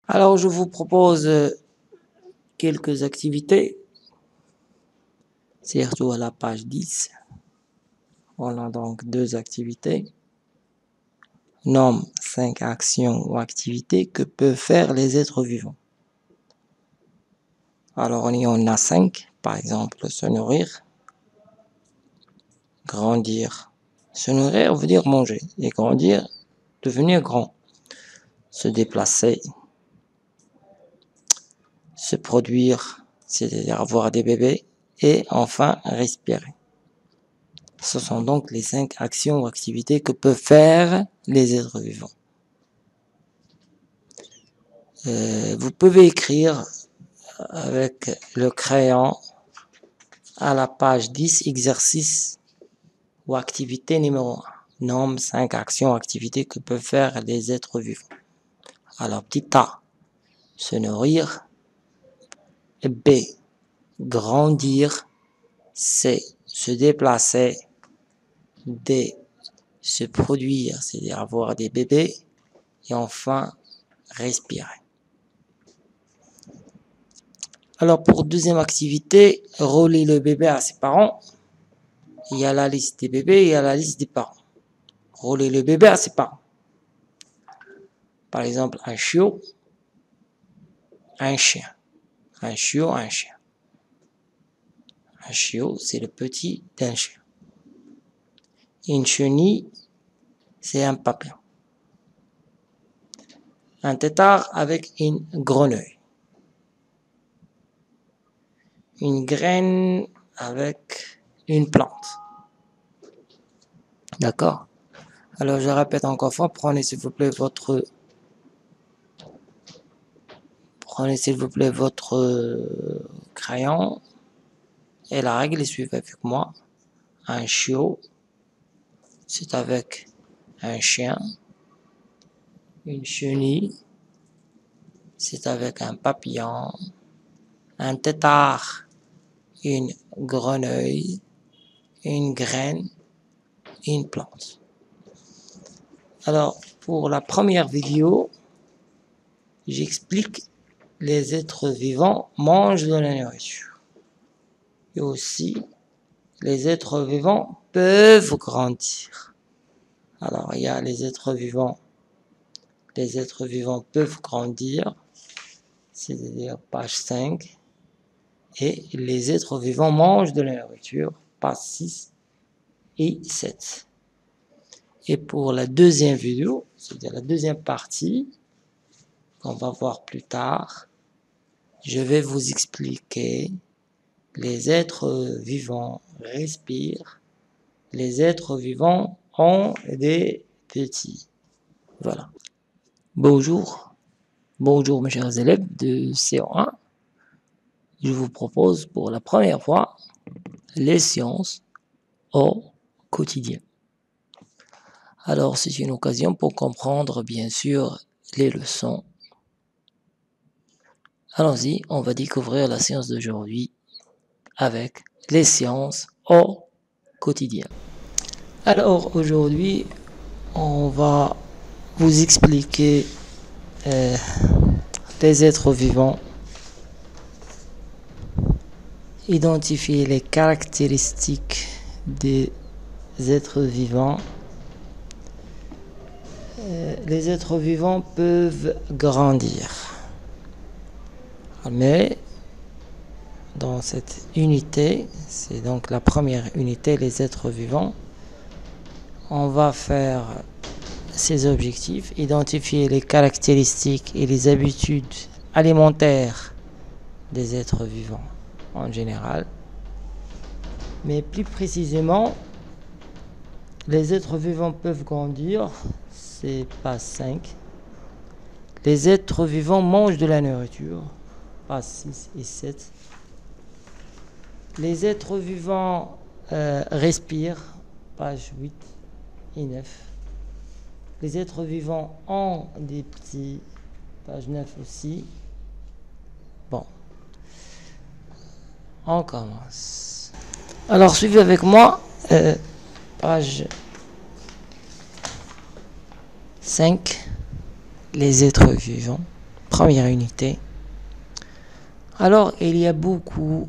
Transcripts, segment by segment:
Alors, je vous propose quelques activités, surtout à la page 10. On a donc deux activités. Nomme 5 actions ou activités que peuvent faire les êtres vivants. Alors, on y en a 5. Par exemple, se nourrir, grandir. Se nourrir veut dire manger. Et grandir, devenir grand. Se déplacer, se produire, c'est-à-dire avoir des bébés. Et enfin, respirer. Ce sont donc les 5 actions ou activités que peuvent faire les êtres vivants. Vous pouvez écrire avec le crayon à la page 10, exercice ou activité numéro 1. Nomme 5 actions ou activités que peuvent faire les êtres vivants. Alors, petit A, se nourrir. B, grandir. C, se déplacer. D, se produire, c'est-à-dire avoir des bébés. Et enfin, respirer. Alors, pour deuxième activité, relier le bébé à ses parents. Il y a la liste des bébés et il y a la liste des parents. Relier le bébé à ses parents. Par exemple, un chiot, un chien. Un chiot, un chien. Un chiot, c'est le petit d'un chien. Une chenille, c'est un papillon. Un tétard avec une grenouille. Une graine avec une plante. D'accord? Alors, je répète encore une fois, prenez s'il vous plaît votre crayon. Et la règle est suivie avec moi. Un chiot, c'est avec un chien. Une chenille, c'est avec un papillon. Un tétard, une grenouille. Une graine, une plante. Alors, pour la première vidéo, j'explique les êtres vivants mangent de la nourriture. Et aussi, les êtres vivants peuvent grandir. Alors, il y a les êtres vivants peuvent grandir, c'est-à-dire page 5. Et les êtres vivants mangent de la nourriture, page 6 et 7. Et pour la deuxième vidéo, c'est-à-dire la deuxième partie, qu'on va voir plus tard, je vais vous expliquer les êtres vivants respirent, les êtres vivants ont des petits. Voilà. Bonjour mes chers élèves de CO1. Je vous propose pour la première fois les sciences au quotidien. Alors c'est une occasion pour comprendre bien sûr les leçons. Allons-y, on va découvrir la science d'aujourd'hui avec les sciences au quotidien. Alors aujourd'hui, on va vous expliquer les êtres vivants, identifier les caractéristiques des êtres vivants. Les êtres vivants peuvent grandir. Mais dans cette unité, c'est donc la première unité, les êtres vivants, on va faire ces objectifs, identifier les caractéristiques et les habitudes alimentaires des êtres vivants en général. Mais plus précisément, les êtres vivants peuvent grandir, c'est page 5. Les êtres vivants mangent de la nourriture, page 6 et 7. Les êtres vivants respirent, page 8 et 9. Les êtres vivants ont des petits, page 9 aussi. Bon, on commence. Alors, suivez avec moi, page 5, les êtres vivants. première unité. Alors, il y a beaucoup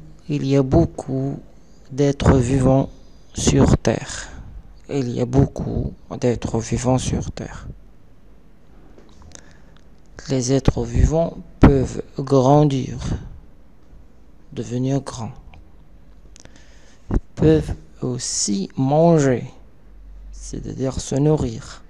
d'êtres vivants sur Terre. Il y a beaucoup d'êtres vivants sur Terre. Les êtres vivants peuvent grandir, devenir grands, peuvent aussi manger, c'est-à-dire se nourrir.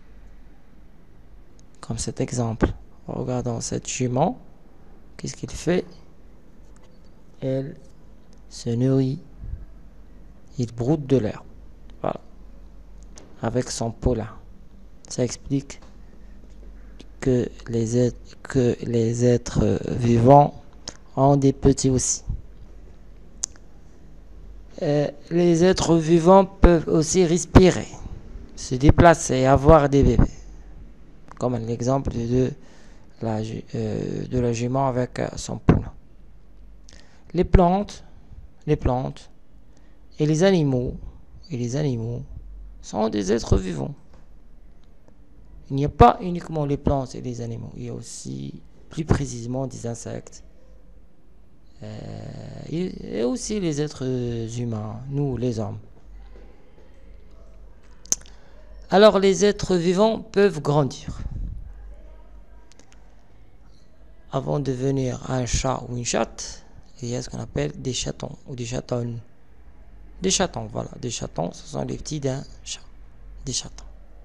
Comme cet exemple. Regardons cette jument. Qu'est-ce qu'il fait? Elle se nourrit. Il broute de l'herbe. Voilà. Avec son poulain. Ça explique que les êtres vivants ont des petits aussi. Les êtres vivants peuvent aussi respirer, se déplacer, avoir des bébés. Comme l'exemple de la jument avec son poulain. Les plantes et les animaux sont des êtres vivants. Il n'y a pas uniquement les plantes et les animaux, il y a aussi plus précisément des insectes et aussi les êtres humains, nous les hommes. Alors les êtres vivants peuvent grandir. Avant de devenir un chat ou une chatte, il y a ce qu'on appelle des chatons ou des chatonnes. Des chatons, voilà. Des chatons, ce sont les petits d'un chat. Des chatons.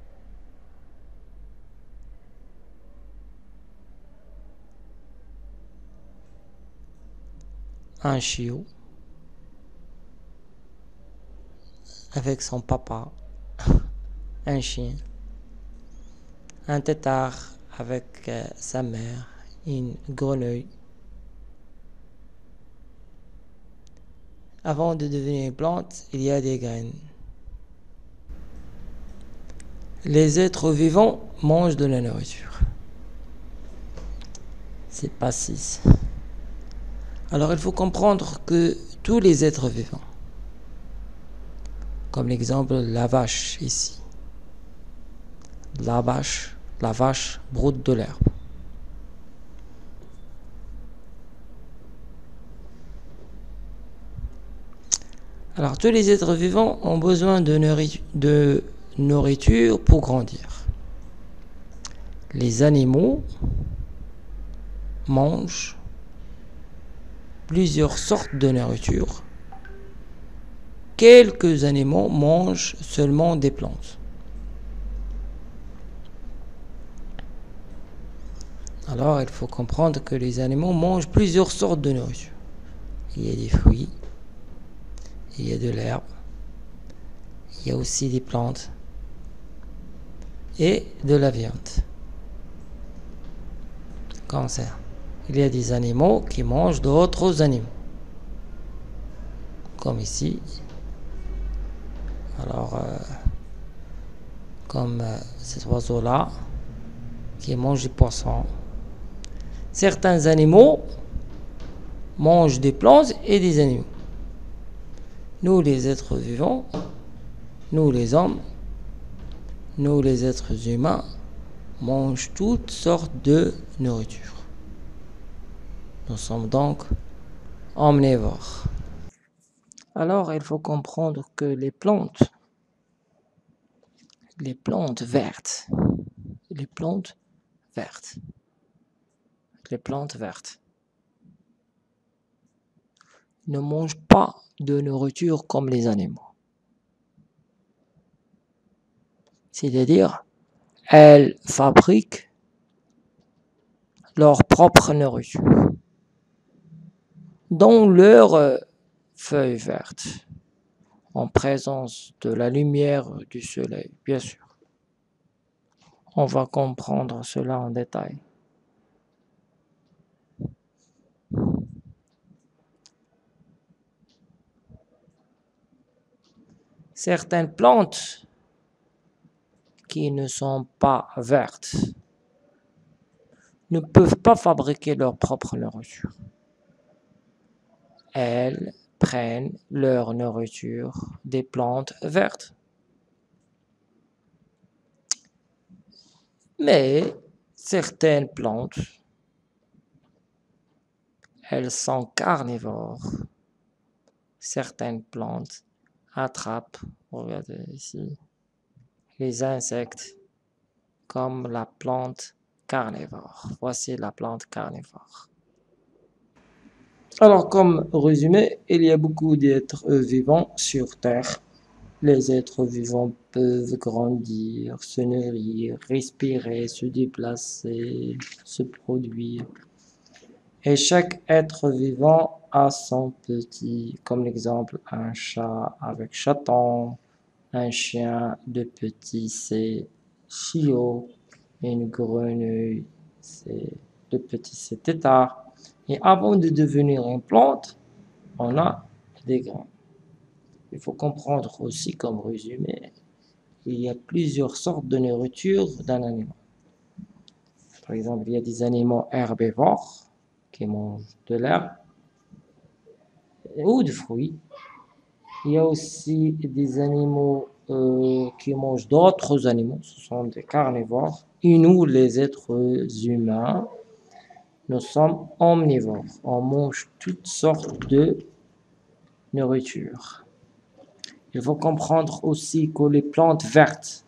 Un chiot avec son papa. Un chien. Un tétard avec sa mère. Une grenouille. Avant de devenir une plante, il y a des graines. Les êtres vivants mangent de la nourriture. C'est pas 6. Alors il faut comprendre que tous les êtres vivants, comme l'exemple la vache ici, la vache broute de l'herbe. Alors tous les êtres vivants ont besoin de nourriture pour grandir. Les animaux mangent plusieurs sortes de nourriture. Quelques animaux mangent seulement des plantes. Alors il faut comprendre que les animaux mangent plusieurs sortes de nourriture. Il y a des fruits, il y a de l'herbe, il y a aussi des plantes et de la viande. Comme ça. Il y a des animaux qui mangent d'autres animaux. Comme ici. Alors, comme cet oiseau-là, qui mange des poissons. Certains animaux mangent des plantes et des animaux. Nous, les êtres vivants, nous, les hommes, nous, les êtres humains, mangent toutes sortes de nourriture. Nous sommes donc omnivores. Alors, il faut comprendre que les plantes vertes, ne mangent pas de nourriture comme les animaux. C'est-à-dire, elles fabriquent leur propre nourriture dans leurs feuilles vertes, en présence de la lumière du soleil, bien sûr. On va comprendre cela en détail. Certaines plantes qui ne sont pas vertes ne peuvent pas fabriquer leur propre nourriture. Elles prennent leur nourriture des plantes vertes. Mais certaines plantes elles sont carnivores. Certaines plantes attrapent, regardez ici, les insectes comme la plante carnivore. Voici la plante carnivore. Alors, comme résumé, il y a beaucoup d'êtres vivants sur Terre. Les êtres vivants peuvent grandir, se nourrir, respirer, se déplacer, se produire. Et chaque être vivant a son petit, comme l'exemple, un chat avec chaton, un chien de petit, c'est chiot, une grenouille, c'est de petit, c'est tétard. Et avant de devenir une plante, on a des grains. Il faut comprendre aussi, comme résumé, il y a plusieurs sortes de nourriture d'un animal. Par exemple, il y a des animaux herbivores qui mangent de l'herbe ou des fruits. Il y a aussi des animaux qui mangent d'autres animaux, ce sont des carnivores. Et nous, les êtres humains, nous sommes omnivores. On mange toutes sortes de nourriture. Il faut comprendre aussi que les plantes vertes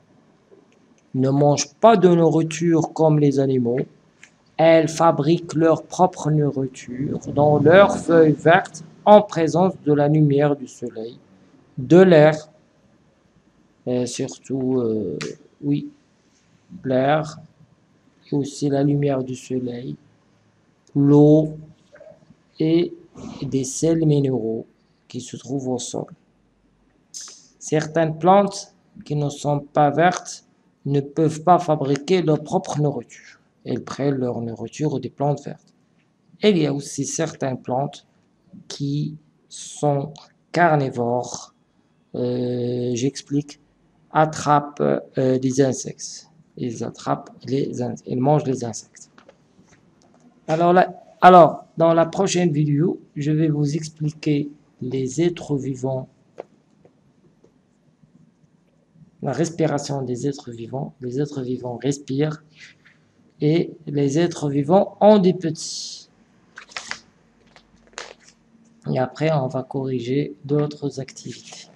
ne mangent pas de nourriture comme les animaux. Elles fabriquent leur propre nourriture dans leurs feuilles vertes en présence de la lumière du soleil, de l'air, et surtout, oui, l'air, et aussi la lumière du soleil, l'eau et des sels minéraux qui se trouvent au sol. Certaines plantes qui ne sont pas vertes ne peuvent pas fabriquer leur propre nourriture. Elles prennent leur nourriture des plantes vertes. Et il y a aussi certaines plantes qui sont carnivores. J'explique. Attrapent des insectes. Ils mangent les insectes. Alors, dans la prochaine vidéo, je vais vous expliquer les êtres vivants, la respiration des êtres vivants. Les êtres vivants respirent et les êtres vivants ont des petits. Et après, on va corriger d'autres activités.